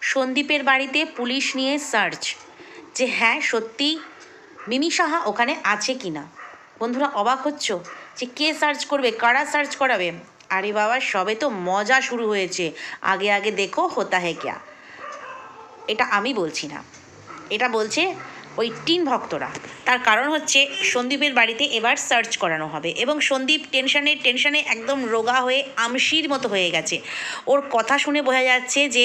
সন্দীপের বাড়িতে পুলিশ নিয়ে সার্চ, যে হ্যাঁ সত্যি মিমি সাহা ওখানে আছে কি না। বন্ধুরা অবাক হচ্ছ যে কে সার্চ করবে, কারা সার্চ করাবে? আরে বাবা, সবে তো মজা শুরু হয়েছে। আগে আগে দেখো হোতা হে ক্যা। এটা আমি বলছি না, এটা বলছে ওই টিন ভক্তরা। তার কারণ হচ্ছে সন্দীপের বাড়িতে এবার সার্চ করানো হবে এবং সন্দীপ টেনশনে একদম রোগা হয়ে আমশির মতো হয়ে গেছে। ওর কথা শুনে বোঝা যাচ্ছে যে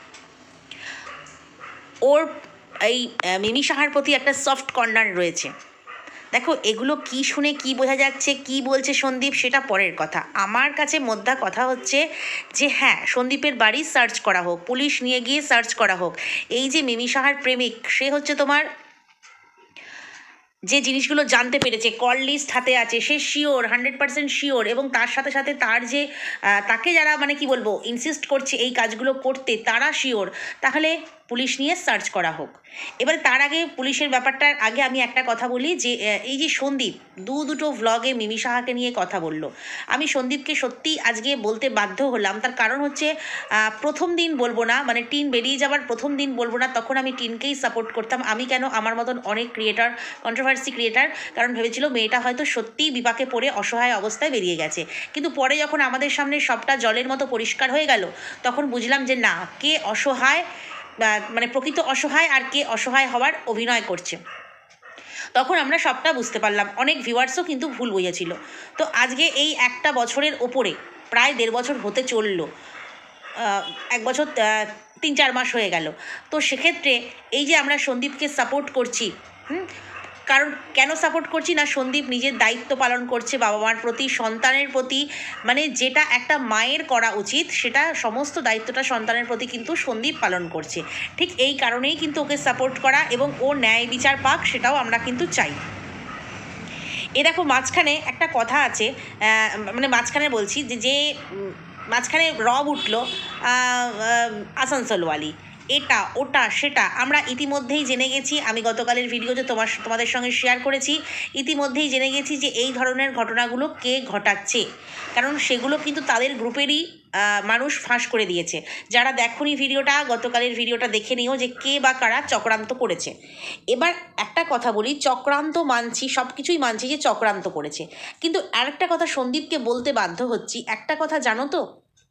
ওর এই মিমি সাহার প্রতি একটা সফট কর্নার রয়েছে। দেখো এগুলো কি শুনে কি বোঝা যাচ্ছে, কি বলছে সন্দীপ সেটা পরের কথা। আমার কাছে মোদ্দা কথা হচ্ছে যে হ্যাঁ সন্দীপের বাড়ি সার্চ করা হোক, পুলিশ নিয়ে গিয়ে সার্চ করা হোক। এই যে মিমি সাহার প্রেমিক, সে হচ্ছে তোমার যে জিনিসগুলো জানতে পেরেছে, কল লিস্ট হাতে আছে, সে শিওর 100% শিওর। এবং তার সাথে সাথে তার যে তাকে যারা মানে কি বলবো ইনসিস্ট করছে এই কাজগুলো করতে, তারা শিওর। তাহলে পুলিশ নিয়ে সার্চ করা হোক। এবারে তার আগে পুলিশের ব্যাপারটার আগে আমি একটা কথা বলি যে এই যে সন্দীপ দুটো ভ্লগে মিমি সাহাকে নিয়ে কথা বললো, আমি সন্দীপকে সত্যি আজকে বলতে বাধ্য হলাম। তার কারণ হচ্ছে প্রথম দিন বলবো না, মানে টিন বেরিয়ে যাবার প্রথম দিন বলবো না, তখন আমি টিনকেই সাপোর্ট করতাম। আমি কেন, আমার মতন অনেক ক্রিয়েটার, কন্ট্রোভার্সি ক্রিয়েটার, কারণ ভেবেছিল মেয়েটা হয়তো সত্যিই বিপাকে পড়ে অসহায় অবস্থায় বেরিয়ে গেছে। কিন্তু পরে যখন আমাদের সামনে সবটা জলের মতো পরিষ্কার হয়ে গেল, তখন বুঝলাম যে না, কে অসহায়, মানে প্রকৃত অসহায় আর কে অসহায় হওয়ার অভিনয় করছে। তখন আমরা সবটা বুঝতে পারলাম। অনেক ভিউয়ার্সও কিন্তু ভুল বুঝেছিল। তো আজকে এই একটা বছরের ওপরে, প্রায় 1.5 বছর হতে চললো, 1 বছর 3-4 মাস হয়ে গেল। তো সেক্ষেত্রে এই যে আমরা সন্দীপকে সাপোর্ট করছি, কারণ কেন সাপোর্ট করছি না, সন্দীপ নিজের দায়িত্ব পালন করছে বাবা মার প্রতি, সন্তানের প্রতি, মানে যেটা একটা মায়ের করা উচিত সেটা সমস্ত দায়িত্বটা সন্তানের প্রতি কিন্তু সন্দীপ পালন করছে। ঠিক এই কারণেই কিন্তু ওকে সাপোর্ট করা, এবং ও ন্যায় বিচার পাক সেটাও আমরা কিন্তু চাই। এ দেখো মাঝখানে একটা কথা আছে, মানে মাঝখানে বলছি যে মাঝখানে রব উঠলো আসানসোলওয়ালি, এটা ওটা সেটা আমরা ইতিমধ্যেই জেনে গেছি। আমি গতকালের ভিডিওতে তোমাদের সঙ্গে শেয়ার করেছি। ইতিমধ্যেই জেনে গেছি যে এই ধরনের ঘটনাগুলো কে ঘটাচ্ছে, কারণ সেগুলো কিন্তু তাদের গ্রুপেরই মানুষ ফাঁস করে দিয়েছে। যারা দেখোনি ভিডিওটা, গতকালের ভিডিওটা দেখে নিও যে কে বা কারা চক্রান্ত করেছে। এবার একটা কথা বলি, চক্রান্ত মানছি, সব কিছুই মানছি যে চক্রান্ত করেছে, কিন্তু আরেকটা কথা সন্দীপকে বলতে বাধ্য হচ্ছি। একটা কথা জানো তো,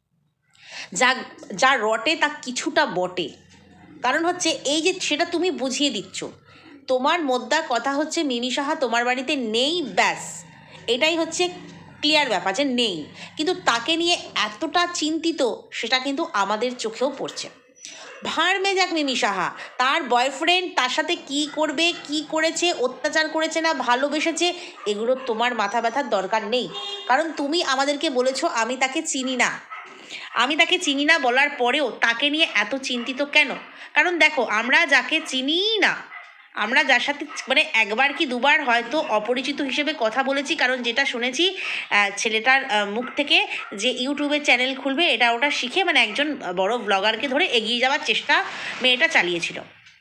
যা রটে তা কিছুটা বটে। কারণ হচ্ছে এই যে সেটা তুমি বুঝিয়ে দিচ্ছ, তোমার মোদ্দা কথা হচ্ছে মিমি সাহা তোমার বাড়িতে নেই, ব্যাস এটাই হচ্ছে ক্লিয়ার ব্যাপার যে নেই। কিন্তু তাকে নিয়ে এতটা চিন্তিত সেটা কিন্তু আমাদের চোখেও পড়ছে। ভাঁড় মেজাক মিমি সাহা, তার বয়ফ্রেন্ড তার সাথে কি করবে, কি করেছে, অত্যাচার করেছে না ভালোবেসেছে, এগুলো তোমার মাথা ব্যথার দরকার নেই। কারণ তুমি আমাদেরকে বলেছো আমি তাকে চিনি না। আমি তাকে চিনি না বলার পরেও তাকে নিয়ে এত চিন্তিত কেন? কারণ দেখো, আমরা যাকে চিনি না, আমরা যার সাথে মানে একবার কি দুবার হয়তো অপরিচিত হিসেবে কথা বলেছি, কারণ যেটা শুনেছি ছেলেটার মুখ থেকে যে ইউটিউবে চ্যানেল খুলবে এটা ওটা শিখে, মানে একজন বড় ব্লগারকে ধরে এগিয়ে যাওয়ার চেষ্টা মেয়েটা চালিয়েছিল।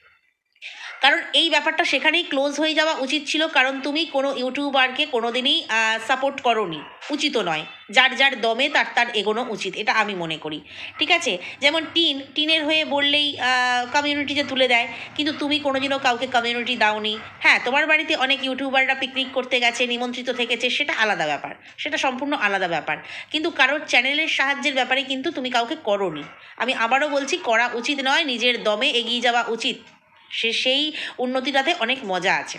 কারণ এই ব্যাপারটা সেখানেই ক্লোজ হয়ে যাওয়া উচিত ছিল, কারণ তুমি কোনো ইউটিউবারকে কোনো দিনই সাপোর্ট করোনি, উচিত নয়। যার যার দমে তার এগোনো উচিত, এটা আমি মনে করি। ঠিক আছে, যেমন টিনের হয়ে বললেই কমিউনিটিতে তুলে দেয়, কিন্তু তুমি কোনোদিনও কাউকে কমিউনিটি দাওনি। হ্যাঁ, তোমার বাড়িতে অনেক ইউটিউবাররা পিকনিক করতে গেছে, নিমন্ত্রিত থেকেছে, সেটা আলাদা ব্যাপার, সেটা সম্পূর্ণ আলাদা ব্যাপার। কিন্তু কারোর চ্যানেলের সাহায্যের ব্যাপারে কিন্তু তুমি কাউকে করোনি। আমি আবারও বলছি, করা উচিত নয়, নিজের দমে এগিয়ে যাওয়া উচিত। সেই উন্নতিটাতে অনেক মজা আছে।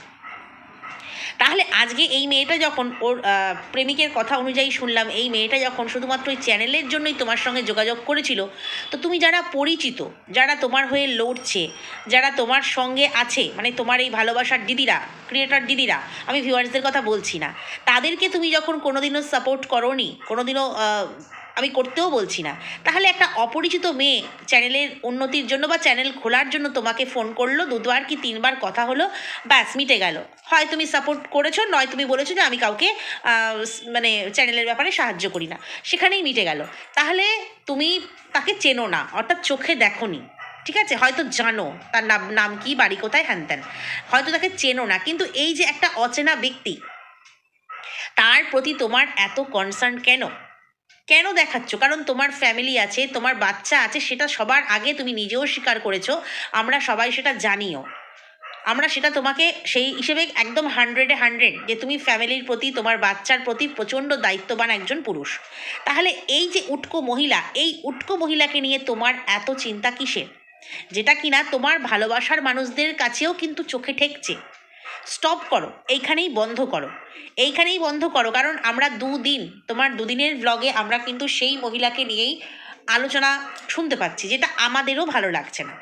তাহলে আজকে এই মেয়েটা যখন ওর প্রেমিকের কথা অনুযায়ী শুনলাম, এই মেয়েটা যখন শুধুমাত্র ওই চ্যানেলের জন্যই তোমার সঙ্গে যোগাযোগ করেছিল, তো তুমি যারা পরিচিত, যারা তোমার হয়ে লড়ছে, যারা তোমার সঙ্গে আছে, মানে তোমার এই ভালোবাসার দিদিরা, ক্রিয়েটার দিদিরা, আমি ভিউয়ার্সদের কথা বলছি না, তাদেরকে তুমি যখন কোনোদিনও সাপোর্ট করোনি, কোনোদিনও আমি করতেও বলছি না, তাহলে একটা অপরিচিত মেয়ে চ্যানেলের উন্নতির জন্য বা চ্যানেল খোলার জন্য তোমাকে ফোন করলো, 2বার কি 3বার কথা হলো, ব্যাস মিটে গেল। হয় তুমি সাপোর্ট করেছো, নয় তুমি বলেছো যে আমি কাউকে মানে চ্যানেলের ব্যাপারে সাহায্য করি না, সেখানেই মিটে গেল। তাহলে তুমি তাকে চেনো না, অর্থাৎ চোখে দেখোনি। ঠিক আছে, হয়তো জানো তার নাম কি, বাড়ি কোথায়, হ্যান ত্যান, হয়তো তাকে চেনো না, কিন্তু এই যে একটা অচেনা ব্যক্তি, তার প্রতি তোমার এত কনসার্ন কেন? কেন দেখাচ্ছ? কারণ তোমার ফ্যামিলি আছে, তোমার বাচ্চা আছে, সেটা সবার আগে তুমি নিজেও স্বীকার করেছো, আমরা সবাই সেটা জানিও। আমরা সেটা তোমাকে সেই হিসেবে একদম 100-এ 100 যে তুমি ফ্যামিলির প্রতি, তোমার বাচ্চার প্রতি প্রচণ্ড দায়িত্ববান একজন পুরুষ। তাহলে এই যে উটকো মহিলা, এই উটকো মহিলাকে নিয়ে তোমার এত চিন্তা কিসের, যেটা কিনা তোমার ভালোবাসার মানুষদের কাছেও কিন্তু চোখে ঠেকছে? স্টপ করো, এইখানেই বন্ধ করো, এইখানেই বন্ধ করো। কারণ আমরা তোমার দুদিনের ব্লগে আমরা কিন্তু সেই মহিলাকে নিয়েই আলোচনা শুনতে পাচ্ছি, যেটা আমাদেরও ভালো লাগছে না।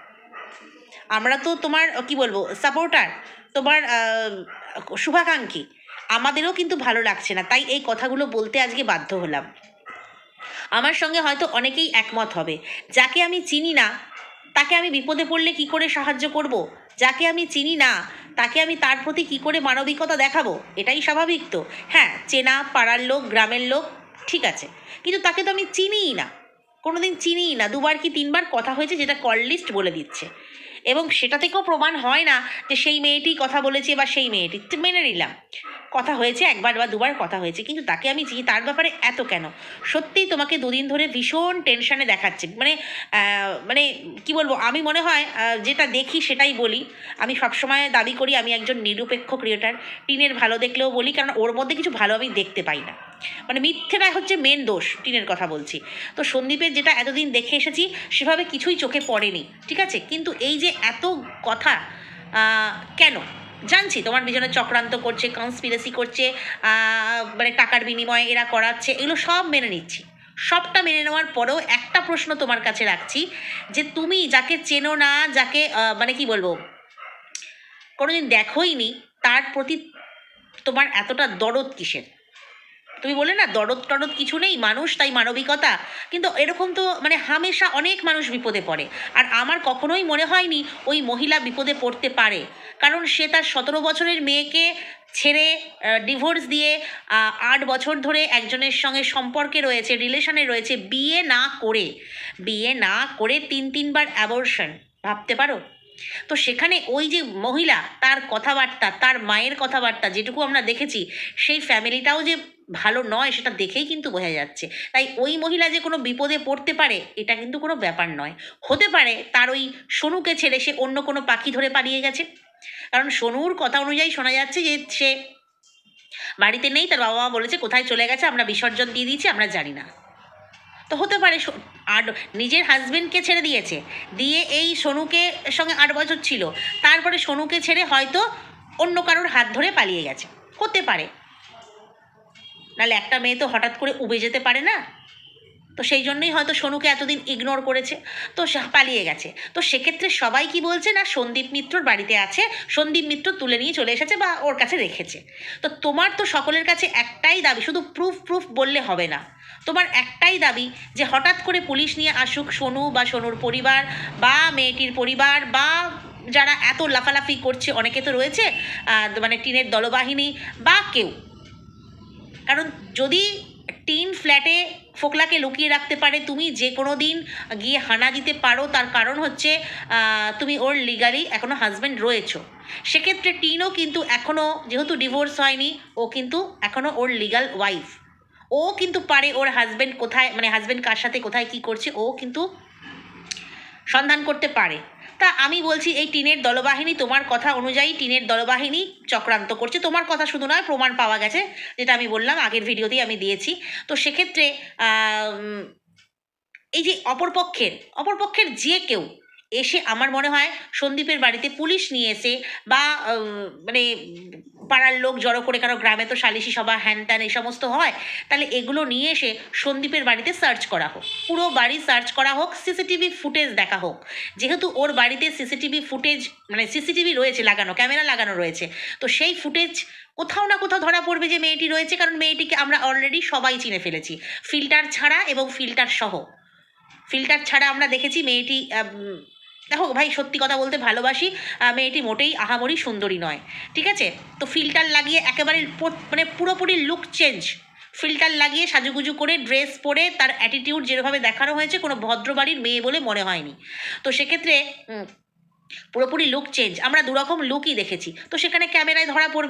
আমরা তো তোমার কি বলবো সাপোর্টার, তোমার শুভাকাঙ্ক্ষী, আমাদেরও কিন্তু ভালো লাগছে না। তাই এই কথাগুলো বলতে আজকে বাধ্য হলাম। আমার সঙ্গে হয়তো অনেকেই একমত হবে। যাকে আমি চিনি না তাকে আমি বিপদে পড়লে কি করে সাহায্য করব? যাকে আমি চিনি না তাকে আমি তার প্রতি কি করে মানবিকতা দেখাবো? এটাই স্বাভাবিক তো। হ্যাঁ, চেনা পাড়ার লোক, গ্রামের লোক, ঠিক আছে, কিন্তু তাকে তো আমি চিনিই না, কোনোদিন চিনিই না। 2বার কি 3বার কথা হয়েছে, যেটা কল লিস্ট বলে দিচ্ছে, এবং সেটা থেকেও প্রমাণ হয় না যে সেই মেয়েটি কথা বলেছে বা সেই মেয়েটি, মেনে নিলাম কথা হয়েছে, 1বার বা 2বার কথা হয়েছে, কিন্তু তাকে আমি চিনি, তার ব্যাপারে এত কেন? সত্যিই তোমাকে দুদিন ধরে ভীষণ টেনশানে দেখাচ্ছে। মানে কি বলবো, আমি মনে হয় যেটা দেখি সেটাই বলি। আমি সবসময় দাবি করি আমি একজন নিরপেক্ষ ক্রিয়েটার। টিনের ভালো দেখলেও বলি, কারণ ওর মধ্যে কিছু ভালো আমি দেখতে পাই না। মানে মিথ্যেটা হচ্ছে মেন দোষ, টিনের কথা বলছি। তো সন্দীপের যেটা এতদিন দেখে এসেছি সেভাবে কিছুই চোখে পড়েনি, ঠিক আছে, কিন্তু এই যে এত কথা, কেন? জানছি তোমার পিছনে চক্রান্ত করছে, কনস্পিরেসি করছে, মানে টাকার বিনিময়ে এরা করাচ্ছে, এগুলো সব মেনে নিচ্ছি। সবটা মেনে নেওয়ার পরেও একটা প্রশ্ন তোমার কাছে রাখছি, যে তুমি যাকে চেনো না, যাকে মানে কি বলবো কোনোদিন দেখোই নি, তার প্রতি তোমার এতটা দরদ কিসের? তুমি বলে না দরদ টরদ কিছু নেই, মানুষ তাই মানবিকতা, কিন্তু এরকম তো মানে হামেশা অনেক মানুষ বিপদে পড়ে। আর আমার কখনোই মনে হয়নি ওই মহিলা বিপদে পড়তে পারে, কারণ সে তার 17 বছরের মেয়েকে ছেড়ে ডিভোর্স দিয়ে 8 বছর ধরে একজনের সঙ্গে সম্পর্কে রয়েছে, রিলেশনে রয়েছে, বিয়ে না করে 3বার অ্যাবর্শন, ভাবতে পারো? তো সেখানে ওই যে মহিলা, তার কথাবার্তা, তার মায়ের কথাবার্তা যেটুকু আমরা দেখেছি, সেই ফ্যামিলিটাও যে ভালো নয় সেটা দেখেই কিন্তু বোঝা যাচ্ছে। তাই ওই মহিলা যে কোনো বিপদে পড়তে পারে এটা কিন্তু কোনো ব্যাপার নয়। হতে পারে তার ওই সোনুকে ছেড়ে সে অন্য কোনো পাখি ধরে পালিয়ে গেছে, কারণ সোনুর কথা অনুযায়ী শোনা যাচ্ছে যে সে বাড়িতে নেই, তার বাবা মা বলেছে কোথায় চলে গেছে, আমরা বিসর্জন দিয়ে দিয়েছি, আমরা জানি না। তো হতে পারে আর নিজের হাজবেন্ডকে ছেড়ে দিয়েছে, দিয়ে এই সোনুকে সঙ্গে 8 বছর ছিল, তারপরে সোনুকে ছেড়ে হয়তো অন্য কারোর হাত ধরে পালিয়ে গেছে, হতে পারে। নাহলে একটা মেয়ে তো হঠাৎ করে উবে যেতে পারে না। তো সেই জন্যই হয়তো সোনুকে এতদিন ইগনোর করেছে, তো সে পালিয়ে গেছে। তো সেক্ষেত্রে সবাই কি বলছে না, সন্দীপ মিত্রর বাড়িতে আছে, সন্দীপ মিত্র তুলে নিয়ে চলে এসেছে বা ওর কাছে রেখেছে। তো তোমার তো সকলের কাছে একটাই দাবি, শুধু প্রুফ বললে হবে না, তোমার একটাই দাবি যে হঠাৎ করে পুলিশ নিয়ে আসুক সোনু বা সোনুর পরিবার বা মেয়েটির পরিবার বা যারা এত লাফালাফি করছে, অনেকে তো রয়েছে মানে টিনের দলবাহিনী বা কেউ। কারণ যদি টিন ফ্ল্যাটে ফোকলাকে লুকিয়ে রাখতে পারে, তুমি যে কোনো দিন গিয়ে হানা দিতে পারো, তার কারণ হচ্ছে তুমি ওর লিগালি এখনও হাজব্যান্ড রয়েছো। সেক্ষেত্রে টিনও কিন্তু এখনও যেহেতু ডিভোর্স হয়নি, ও কিন্তু এখনও ওর লিগাল ওয়াইফ। ও কিন্তু পারে ওর হাজব্যান্ড কোথায়, মানে হাজব্যান্ড কার সাথে কোথায় কী করছে, ও কিন্তু সন্ধান করতে পারে। তা আমি বলছি এই টিনের দলবাহিনী, তোমার কথা অনুযায়ী টিনের দলবাহিনী চক্রান্ত করছে, তোমার কথা শুধু নয়, প্রমাণ পাওয়া গেছে, যেটা আমি বললাম আগের ভিডিওতেই আমি দিয়েছি। তো সেক্ষেত্রে এই যে অপরপক্ষের যে কেউ এসে, আমার মনে হয় সন্দীপের বাড়িতে পুলিশ নিয়ে এসে বা মানে পাড়ার লোক জড়ো করে, কারো গ্রামে তো সালিশি সভা হ্যান ত্যান এই সমস্ত হয়, তাহলে এগুলো নিয়ে এসে সন্দীপের বাড়িতে সার্চ করা হোক, পুরো বাড়ি সার্চ করা হোক, সিসিটিভি ফুটেজ দেখা হোক। যেহেতু ওর বাড়িতে সিসিটিভি ফুটেজ, মানে সিসিটিভি রয়েছে লাগানো, ক্যামেরা লাগানো রয়েছে, তো সেই ফুটেজ কোথাও না কোথাও ধরা পড়বে যে মেয়েটি রয়েছে, কারণ মেয়েটিকে আমরা অলরেডি সবাই চিনে ফেলেছি, ফিল্টার ছাড়া এবং ফিল্টার সহ। ফিল্টার ছাড়া আমরা দেখেছি মেয়েটি, দেখো ভাই সত্যি কথা বলতে ভালোবাসি, মেয়েটি মোটেই আহামরি সুন্দরী নয়, ঠিক আছে। তো ফিল্টার লাগিয়ে একেবারে মানে পুরোপুরি লুক চেঞ্জ, ফিল্টার লাগিয়ে সাজুগুজু করে ড্রেস পরে তার অ্যাটিটিউড যেভাবে দেখানো হয়েছে, কোনো ভদ্রবাড়ির মেয়ে বলে মনে হয়নি। তো সেক্ষেত্রে পুরোপুরি লুক চেঞ্জ, আমরা দুরকম লুকই দেখেছি, তো সেখানে ক্যামেরায় ধরা পড়বে।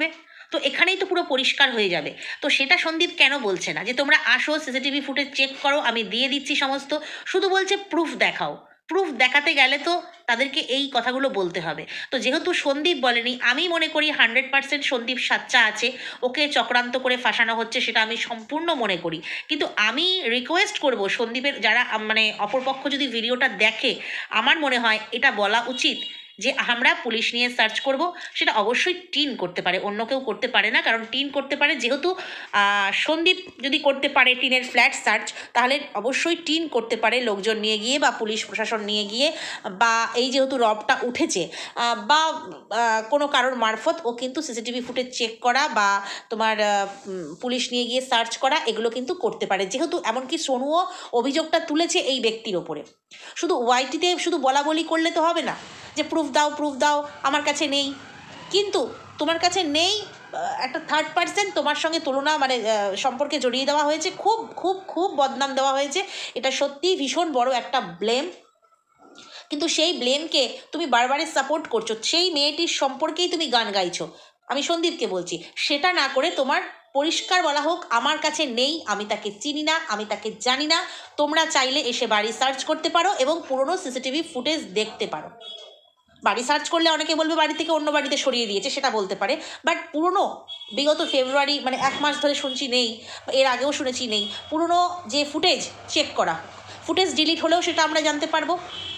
তো এখানেই তো পুরো পরিষ্কার হয়ে যাবে। তো সেটা সন্দীপ কেন বলছে না যে তোমরা আসো সিসিটিভি ফুটেজ চেক করো, আমি দিয়ে দিচ্ছি সমস্ত, শুধু বলছে প্রুফ দেখাও। প্রুফ দেখাতে গেলে তো তাদেরকে এই কথাগুলো বলতে হবে। তো যেহেতু সন্দীপ বলেনি, আমি মনে করি 100% সন্দীপ সাচ্চা আছে, ওকে চক্রান্ত করে ফাঁসানো হচ্ছে, সেটা আমি সম্পূর্ণ মনে করি। কিন্তু আমি রিকোয়েস্ট করব সন্দীপের যারা মানে অপরপক্ষ যদি ভিডিওটা দেখে, আমার মনে হয় এটা বলা উচিত যে আমরা পুলিশ নিয়ে সার্চ করব। সেটা অবশ্যই টিন করতে পারে, অন্য কেউ করতে পারে না, কারণ টিন করতে পারে যেহেতু সন্দীপ যদি করতে পারে টিনের ফ্ল্যাট সার্চ, তাহলে অবশ্যই টিন করতে পারে লোকজন নিয়ে গিয়ে বা পুলিশ প্রশাসন নিয়ে গিয়ে, বা এই যেহেতু রবটা উঠেছে বা কোনো কারোর মারফত ও কিন্তু সিসিটিভি ফুটেজ চেক করা বা তোমার পুলিশ নিয়ে গিয়ে সার্চ করা, এগুলো কিন্তু করতে পারে, যেহেতু এমনকি সোনুও অভিযোগটা তুলেছে এই ব্যক্তির ওপরে। শুধু ওয়াইটিতে শুধু বলা বলি করলে তো হবে না যে প্রুফ দাও প্রুফ দাও, আমার কাছে নেই। কিন্তু তোমার কাছে নেই, একটা থার্ড পার্সন তোমার সঙ্গে তুলনা মানে সম্পর্কে জড়িয়ে দেওয়া হয়েছে, খুব খুব খুব বদনাম দেওয়া হয়েছে, এটা সত্যিই ভীষণ বড় একটা ব্লেম। কিন্তু সেই ব্লেমকে তুমি বারবারে সাপোর্ট করছো, সেই মেয়েটির সম্পর্কেই তুমি গান গাইছো। আমি সন্দীপকে বলছি সেটা না করে তোমার পরিষ্কার বলা হোক আমার কাছে নেই, আমি তাকে চিনি না, আমি তাকে জানি না। তোমরা চাইলে এসে বাড়ি সার্চ করতে পারো এবং পুরনো সিসিটিভি ফুটেজ দেখতে পারো। বাড়ি সার্চ করলে অনেকে বলবে বাড়ি থেকে অন্য বাড়িতে সরিয়ে দিয়েছে, সেটা বলতে পারে, বাট পুরনো বিগত ফেব্রুয়ারি মানে 1 মাস ধরে শুনছি নেই, এর আগেও শুনেছি নেই, পুরনো যে ফুটেজ চেক করা, ফুটেজ ডিলিট হলেও সেটা আমরা জানতে পারবো।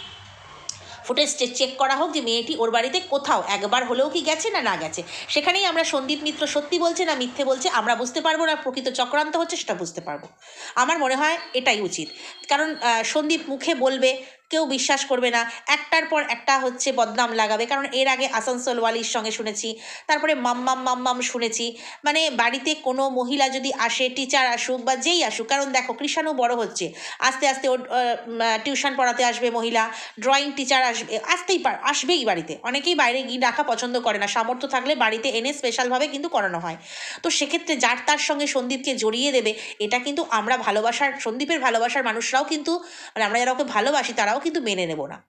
ফুটেজ চেক করা হোক যে মেয়েটি ওর বাড়িতে কোথাও একবার হলেও কি গেছে না না গেছে, সেখানেই আমরা সন্দীপ মিত্র সত্যি বলছে না মিথ্যে বলছে আমরা বুঝতে পারবো, না প্রকৃত চক্রান্ত হচ্ছে সেটা বুঝতে পারবো। আমার মনে হয় এটাই উচিত, কারণ সন্দীপ মুখে বলবে, কেউ বিশ্বাস করবে না, একটার পর একটা হচ্ছে বদনাম লাগাবে। কারণ এর আগে আসানসোলওয়ালির সঙ্গে শুনেছি, তারপরে মাম্মাম মাম্মাম শুনেছি, মানে বাড়িতে কোনো মহিলা যদি আসে, টিচার আসুক বা যেই আসুক, কারণ দেখো কৃষাণু বড় হচ্ছে, আস্তে আস্তে ওর টিউশন পড়াতে আসবে মহিলা, ড্রয়িং টিচার আসবে, আসবেই বাড়িতে। অনেকেই বাইরে গিয়ে ডাকা পছন্দ করে না, সামর্থ্য থাকলে বাড়িতে এনে স্পেশালভাবে কিন্তু করানো হয়। তো সেক্ষেত্রে যার তার সঙ্গে সন্দীপকে জড়িয়ে দেবে, এটা কিন্তু আমরা ভালোবাসার, সন্দীপের ভালোবাসার মানুষরাও কিন্তু, মানে আমরা যারা ওকে ভালোবাসি তারাও কিন্তু মেনে নেব না।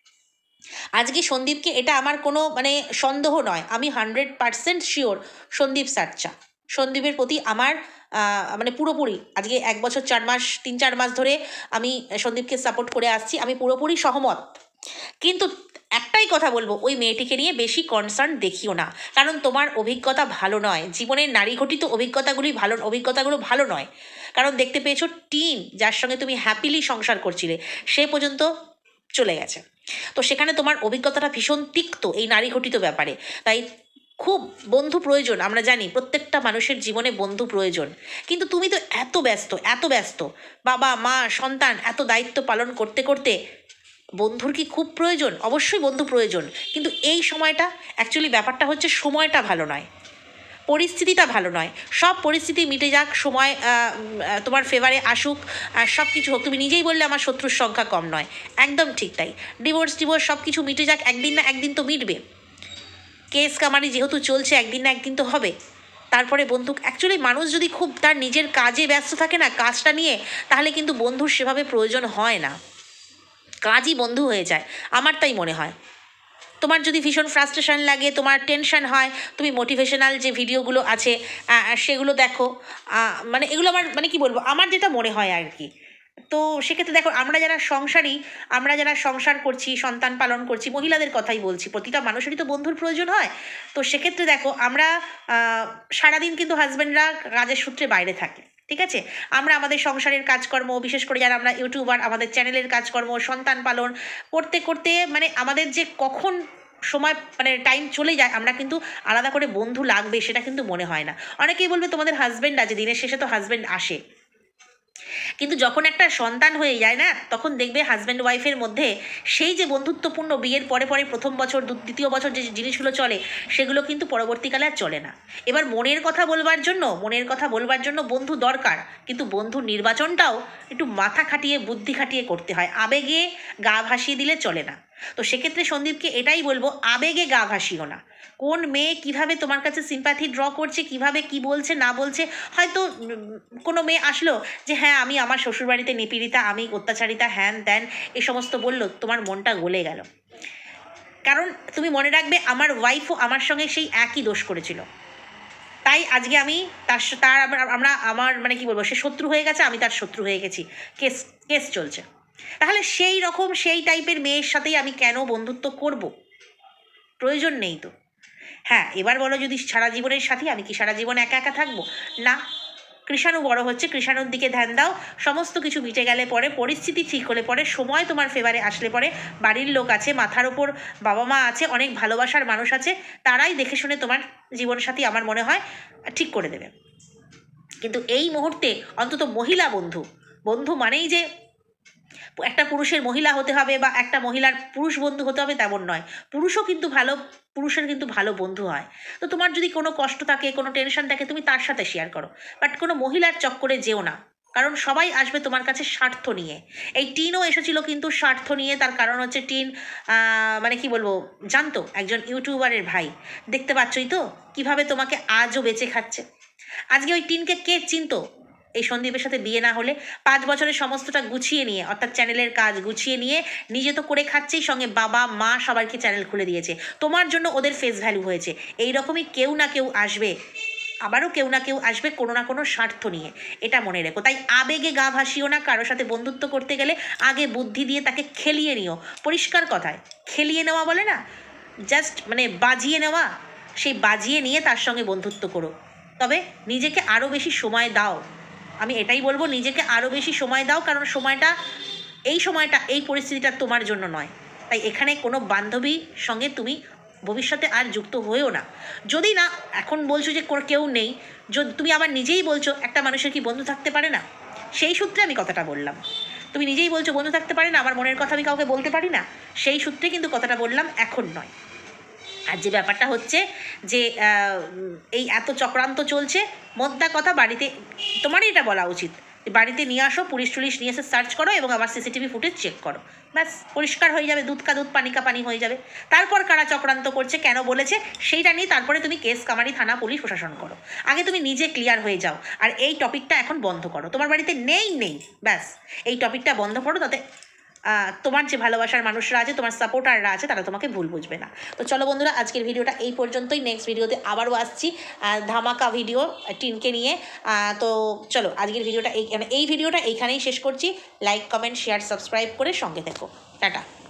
আজকে সন্দীপকে, এটা আমার কোনো মানে সন্দেহ নয়, আমি 100% শিওর সন্দীপ সাচ্চা। সন্দীপের প্রতি আমার মানে পুরোপুরি আজকে 1 বছর 4 মাস 3-4 মাস ধরে আমি সন্দীপকে সাপোর্ট করে আসছি, আমি পুরোপুরি সহমত। কিন্তু একটাই কথা বলবো, ওই মেয়েটিকে নিয়ে বেশি কনসার্ন দেখিও না, কারণ তোমার অভিজ্ঞতা ভালো নয়, জীবনের নারী ঘটিত অভিজ্ঞতাগুলো ভালো নয়। কারণ দেখতে পেয়েছো টিন যার সঙ্গে তুমি হ্যাপিলি সংসার করছিলে সে পর্যন্ত চলে গেছে। তো সেখানে তোমার অভিজ্ঞতাটা ভীষণ তিক্ত এই নারী ঘটিত ব্যাপারে। তাই খুব বন্ধু প্রয়োজন, আমরা জানি প্রত্যেকটা মানুষের জীবনে বন্ধু প্রয়োজন, কিন্তু তুমি তো এত ব্যস্ত, বাবা মা সন্তান এত দায়িত্ব পালন করতে করতে বন্ধুর কি খুব প্রয়োজন? অবশ্যই বন্ধু প্রয়োজন, কিন্তু এই সময়টা অ্যাকচুয়ালি ব্যাপারটা হচ্ছে সময়টা ভালো নয়, পরিস্থিতিটা ভালো নয়। সব পরিস্থিতি মিটে যাক, সময় তোমার ফেভারে আসুক, আর সব কিছু হোক, তুমি নিজেই বললে আমার শত্রুর সংখ্যা কম নয়, একদম ঠিক তাই। ডিভোর্স সব কিছু মিটে যাক, একদিন না একদিন তো মিটবে। কেস কামারি যেহেতু চলছে, একদিন না একদিন তো হবে। তারপরে বন্ধু, অ্যাকচুয়ালি মানুষ যদি খুব তার নিজের কাজে ব্যস্ত থাকে না, কাজটা নিয়ে, তাহলে কিন্তু বন্ধুর সেভাবে প্রয়োজন হয় না, কাজই বন্ধু হয়ে যায়, আমার তাই মনে হয়। তোমার যদি ভীষণ ফ্রাস্ট্রেশন লাগে, তোমার টেনশন হয়, তুমি মোটিভেশনাল যে ভিডিওগুলো আছে সেগুলো দেখো, মানে এগুলো আমার মানে কি বলবো, আমার যেটা মনে হয় আর কি। তো সেক্ষেত্রে দেখো, আমরা যারা সংসার করছি, সন্তান পালন করছি, মহিলাদের কথাই বলছি, প্রতিটা মানুষেরই তো বন্ধুর প্রয়োজন হয়। তো সেক্ষেত্রে দেখো, আমরা সারাদিন কিন্তু হাজব্যান্ডরা কাজের সূত্রে বাইরে থাকে, ঠিক আছে, আমরা আমাদের সংসারের কাজকর্ম, বিশেষ করে যারা আমরা ইউটিউবার, আমাদের চ্যানেলের কাজকর্ম, সন্তান পালন করতে করতে মানে আমাদের যে কখন সময় মানে টাইম চলে যায়, আমরা কিন্তু আলাদা করে বন্ধু লাগবে সেটা কিন্তু মনে হয় না। অনেকেই বলবে তোমাদের হাজব্যান্ড আছে, দিনের শেষে তো হাজব্যান্ড আসে, কিন্তু যখন একটা সন্তান হয়ে যায় না, তখন দেখবে হাজব্যান্ড ওয়াইফের মধ্যে সেই যে বন্ধুত্বপূর্ণ বিয়ের পরে পরে প্রথম বছর দ্বিতীয় বছর যে জিনিসগুলো চলে, সেগুলো কিন্তু পরবর্তীকালে আর চলে না। এবার মনের কথা বলবার জন্য বন্ধু দরকার, কিন্তু বন্ধুর নির্বাচনটাও একটু মাথা খাটিয়ে বুদ্ধি খাটিয়ে করতে হয়, আবেগে গা ভাসিয়ে দিলে চলে না। তো সেক্ষেত্রে সন্দীপকে এটাই বলবো, আবেগে গা ভাসিও না। কোন মেয়ে কিভাবে তোমার কাছে সিম্প্যাথি ড্র করছে, কিভাবে কি বলছে না বলছে, হয়তো কোনো মেয়ে আসলো যে হ্যাঁ আমি আমার শ্বশুরবাড়িতে নিপীড়িতা, আমি অত্যাচারিতা, হ্যান ত্যান এ সমস্ত বললো, তোমার মনটা গলে গেল। কারণ তুমি মনে রাখবে, আমার ওয়াইফও আমার সঙ্গে সেই একই দোষ করেছিল, তাই আজকে আমি তার আমরা আমার মানে কি বলবো, সে শত্রু হয়ে গেছে, আমি তার শত্রু হয়ে গেছি, কেস কেস চলছে। তাহলে সেই রকম সেই টাইপের মেয়ের সাথেই আমি কেন বন্ধুত্ব করব? প্রয়োজন নেই তো। হ্যাঁ, এবার বলো যদি সারা জীবনের সাথী, আমি কি সারা জীবন একা একা থাকবো? না। কৃষাণু বড় হচ্ছে, কৃষাণুর দিকে ধ্যান দাও। সমস্ত কিছু মিটে গেলে পরে, পরিস্থিতি ঠিক হলে পরে, সময় তোমার ফেভারে আসলে পরে, বাড়ির লোক আছে, মাথার ওপর বাবা মা আছে, অনেক ভালোবাসার মানুষ আছে, তারাই দেখে শুনে তোমার জীবনসাথী আমার মনে হয় ঠিক করে দেবে। কিন্তু এই মুহূর্তে অন্তত মহিলা বন্ধু, বন্ধু মানেই যে একটা পুরুষের মহিলা হতে হবে বা একটা মহিলার পুরুষ বন্ধু হতে হবে তেমন নয়। পুরুষও কিন্তু ভালো, পুরুষের কিন্তু ভালো বন্ধু হয়। তো তোমার যদি কোনো কষ্ট থাকে, কোনো টেনশন থাকে, তুমি তার সাথে শেয়ার করো, বাট কোনো মহিলার চক্করে যেও না। কারণ সবাই আসবে তোমার কাছে স্বার্থ নিয়ে। এই টিনও এসেছিল কিন্তু স্বার্থ নিয়ে। তার কারণ হচ্ছে টিন মানে কি বলবো, জানতো একজন ইউটিউবারের ভাই। দেখতে পাচ্ছই তো কিভাবে তোমাকে আজও বেঁচে খাচ্ছে। আজকে ওই টিনকে কে চিনতো এই সন্দীপের সাথে বিয়ে না হলে? 5 বছরের সমস্তটা গুছিয়ে নিয়ে, অর্থাৎ চ্যানেলের কাজ গুছিয়ে নিয়ে, নিজে তো করে খাচ্ছেই, সঙ্গে বাবা মা সবাইকে চ্যানেল খুলে দিয়েছে। তোমার জন্য ওদের ফেস ভ্যালু হয়েছে। এই রকমই কেউ না কেউ আসবে, আবারও কেউ না কেউ আসবে কোনো না কোনো স্বার্থ নিয়ে, এটা মনে রেখো। তাই আবেগে গা ভাসিও না। কারোর সাথে বন্ধুত্ব করতে গেলে আগে বুদ্ধি দিয়ে তাকে খেলিয়ে নিও। পরিষ্কার কথায় খেলিয়ে নেওয়া বলে না, জাস্ট মানে বাজিয়ে নেওয়া। সেই বাজিয়ে নিয়ে তার সঙ্গে বন্ধুত্ব করো। তবে নিজেকে আরও বেশি সময় দাও। আমি এটাই বলবো, নিজেকে আরও বেশি সময় দাও। কারণ সময়টা এই পরিস্থিতিটা তোমার জন্য নয়। তাই এখানে কোনো বান্ধবীর সঙ্গে তুমি ভবিষ্যতে আর যুক্ত হয়েও না। যদি না এখন বলছো যে কেউ নেই, যদি তুমি আবার নিজেই বলছো একটা মানুষের কি বন্ধু থাকতে পারে না, সেই সূত্রে আমি কথাটা বললাম। তুমি নিজেই বলছো বন্ধু থাকতে পারে না, আমার মনের কথা আমি কাউকে বলতে পারি না, সেই সূত্রে কিন্তু কথাটা বললাম, এখন নয়। আর যে ব্যাপারটা হচ্ছে যে এই এত চক্রান্ত চলছে, মোদ্দা কথা বাড়িতে তোমারই এটা বলা উচিত, বাড়িতে নিয়ে আসো, পুলিশ টুলিশ নিয়ে এসে সার্চ করো এবং আবার সিসিটিভি ফুটেজ চেক করো। ব্যাস পরিষ্কার হয়ে যাবে, দুধ কা দুধ পানি কা পানি হয়ে যাবে। তারপর কারা চক্রান্ত করছে, কেন বলেছে, সেইটা নিয়ে তারপরে তুমি কেস কামারি, থানা, পুলিশ, প্রশাসন করো। আগে তুমি নিজে ক্লিয়ার হয়ে যাও। আর এই টপিকটা এখন বন্ধ করো। তোমার বাড়িতে নেই, ব্যাস এই টপিকটা বন্ধ করো। তাতে তোমার যে ভালোবাসার মানুষরা আছে, তোমার সাপোর্টাররা আছে, তারা তোমাকে ভুল বুঝবে না। তো চলো বন্ধুরা, আজকের ভিডিওটা এই পর্যন্তই। নেক্সট ভিডিওতে আবারও আসছি ধামাকা ভিডিও টিনকে নিয়ে। তো চলো আজকের ভিডিওটা এই ভিডিওটা এইখানেই শেষ করছি। লাইক, কমেন্ট, শেয়ার, সাবস্ক্রাইব করে সঙ্গে থেকো। টাটা।